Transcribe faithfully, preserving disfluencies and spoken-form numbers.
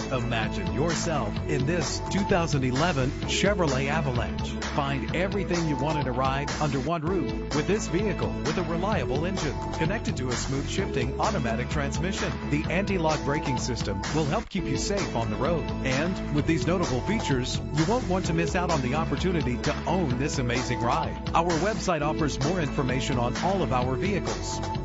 Imagine yourself in this two thousand eleven Chevrolet Avalanche. Find everything you want in a ride under one roof with this vehicle with a reliable engine connected to a smooth shifting automatic transmission. The anti-lock braking system will help keep you safe on the road. And with these notable features, you won't want to miss out on the opportunity to own this amazing ride. Our website offers more information on all of our vehicles,